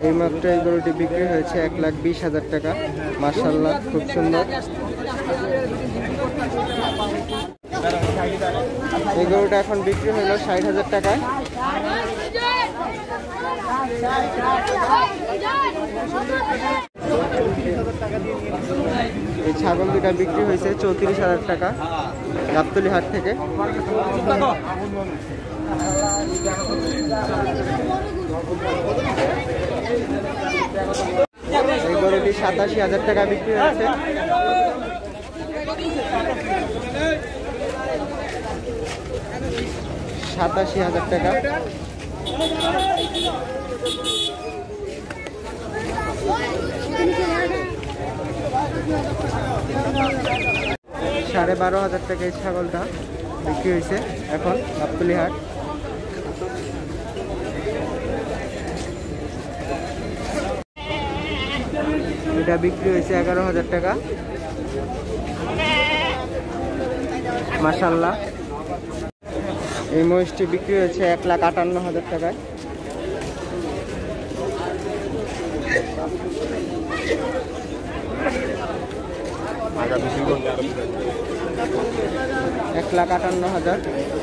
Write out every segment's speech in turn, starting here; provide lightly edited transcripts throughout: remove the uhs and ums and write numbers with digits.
এইমাত্র এই গরুটি বিক্রি হয়েছে 1,20,000 টাকা। মাশাআল্লাহ, খুব সুন্দর। এই গরুটা এখন বিক্রি হলো 60,000 টাকায়। এই ছাগল দুটা বিক্রি হয়েছে 34,000 টাকা গাবতলী হাট থেকে। এই গরুটি 87,000 টাকা বিক্রি হয়েছে। $87,000 টাকা। $12,500 টাকা এই ছাগলটা বিক্রি হয়েছে এখন গাবতলী হাট। এটা বিক্রি হয়েছে 11,000 টাকা। মাশাআল্লাহ, এই মহিষটি বিক্রি হয়েছে 1,58,000 টাকায়। $1,58,000।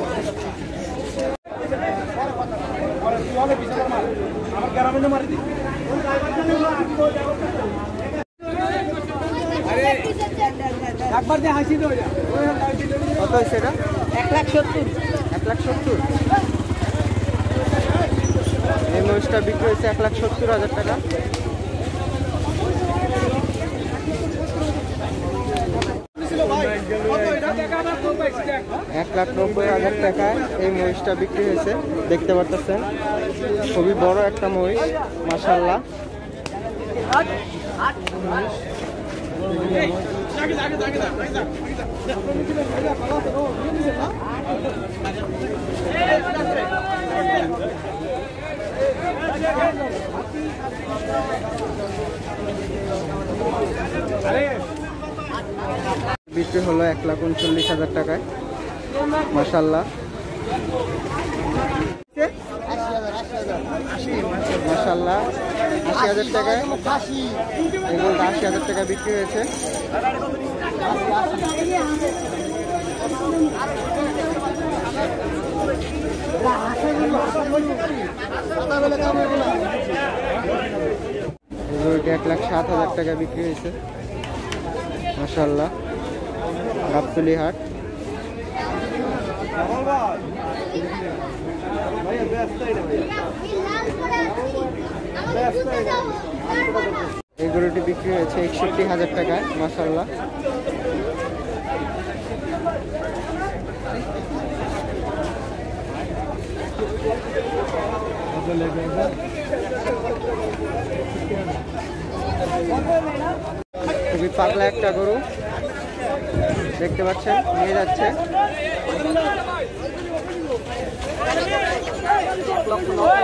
কত হয়েছে এটা? 1,70,000। 1,70,000। এই মহিষটা বিক্রি হয়েছে 1,70,000 টাকা। $1,90,000 টাকায় এই মহিষটা বিক্রি হয়েছে। দেখতে পাচ্ছেন খুবই বড় একটা মহিষ, মাশাআল্লাহ। বিক্রি হলো 1,39,000 টাকায়। মাশাআল্লাহ, মাশাআল্লাহ, 80,000 টাকায়। এগুলো 80,000 টাকা বিক্রি হয়েছে। এগুলোটি 1,07,000 টাকা বিক্রি হয়েছে। মাশাআল্লাহ, গাবতলী হাট। এই গরুটি বিক্রি হয়েছে 61,000 টাকায়। মাশাআল্লাহ, খুবই পাগলা একটা গরু, দেখতে পাচ্ছেন নিয়ে যাচ্ছে।